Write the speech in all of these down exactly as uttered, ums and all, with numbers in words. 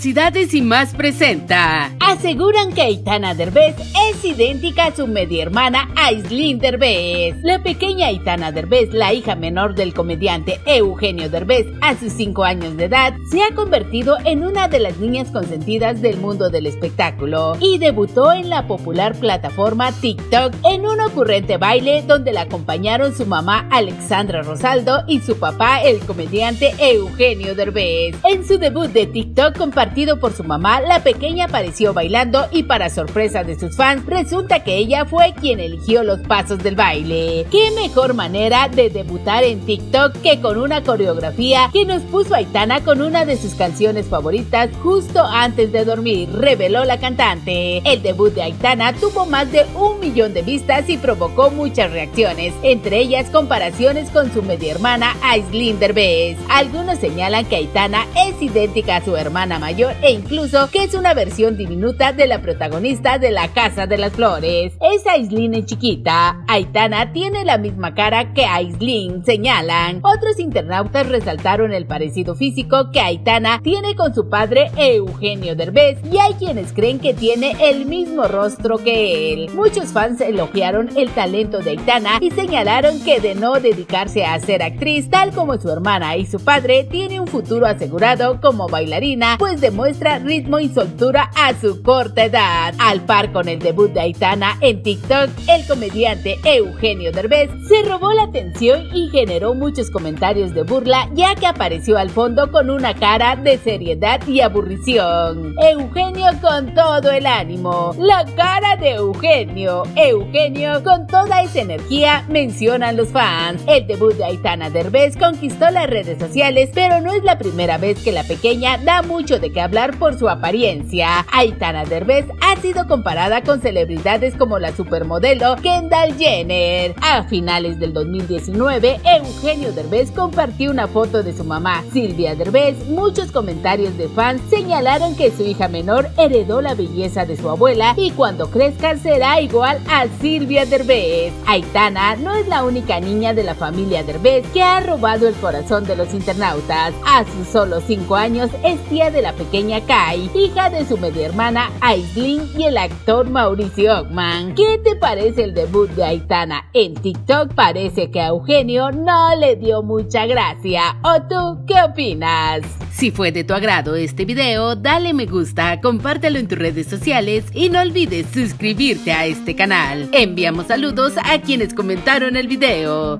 Curiosidades y más presenta. Aseguran que Aitana Derbez es idéntica a su media hermana Aislinn Derbez. La pequeña Aitana Derbez, la hija menor del comediante Eugenio Derbez, a sus cinco años de edad, se ha convertido en una de las niñas consentidas del mundo del espectáculo y debutó en la popular plataforma TikTok en un ocurrente baile donde la acompañaron su mamá Alexandra Rosaldo y su papá, el comediante Eugenio Derbez. En su debut de TikTok compartido por su mamá, la pequeña apareció bailando y para sorpresa de sus fans, resulta que ella fue quien eligió los pasos del baile. ¿Qué mejor manera de debutar en TikTok que con una coreografía que nos puso Aitana con una de sus canciones favoritas justo antes de dormir?, reveló la cantante. El debut de Aitana tuvo más de un millón de vistas y provocó muchas reacciones, entre ellas comparaciones con su media hermana Aislinn Derbez. Algunos señalan que Aitana es idéntica a su hermana mayor e incluso que es una versión diminuta de la protagonista de La Casa de las Flores. Es Aislinn en chiquita. Aitana tiene la misma cara que Aislinn, señalan. Otros internautas resaltaron el parecido físico que Aitana tiene con su padre Eugenio Derbez y hay quienes creen que tiene el mismo rostro que él. Muchos fans elogiaron el talento de Aitana y señalaron que de no dedicarse a ser actriz tal como su hermana y su padre, tiene un futuro asegurado como bailarina, pues demuestra ritmo y soltura a su corta edad. Al par con el debut de Aitana en TikTok, el comediante Eugenio Derbez se robó la atención y generó muchos comentarios de burla, ya que apareció al fondo con una cara de seriedad y aburrición. Eugenio con todo el ánimo. La cara de Eugenio. Eugenio con toda esa energía, mencionan los fans. El debut de Aitana Derbez conquistó las redes sociales, pero no es la primera vez que la pequeña da mucho de qué hablar por su apariencia. Aitana Derbez ha sido comparada con celebridades como la supermodelo Kendall Jenner. A finales del dos mil diecinueve, Eugenio Derbez compartió una foto de su mamá, Silvia Derbez. Muchos comentarios de fans señalaron que su hija menor heredó la belleza de su abuela y cuando crezca será igual a Silvia Derbez. Aitana no es la única niña de la familia Derbez que ha robado el corazón de los internautas. A sus solo cinco años es tía de la pequeña Kai, hija de su media hermana Aislinn y el actor Mauricio Ockman. ¿Qué te parece el debut de Aitana en TikTok? Parece que a Eugenio no le dio mucha gracia. ¿O tú qué opinas? Si fue de tu agrado este video, dale me gusta, compártelo en tus redes sociales y no olvides suscribirte a este canal. Enviamos saludos a quienes comentaron el video.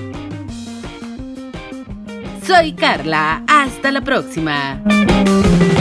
Soy Carla, hasta la próxima.